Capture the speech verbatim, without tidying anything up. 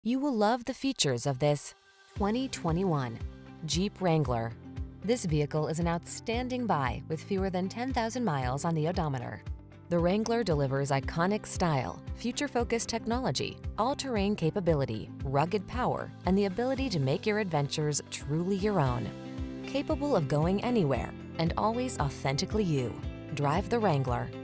You will love the features of this twenty twenty-one Jeep Wrangler. This vehicle is an outstanding buy with fewer than ten thousand miles on the odometer. The Wrangler delivers iconic style, future-focused technology, all-terrain capability, rugged power, and the ability to make your adventures truly your own. Capable of going anywhere and always authentically you. Drive the Wrangler.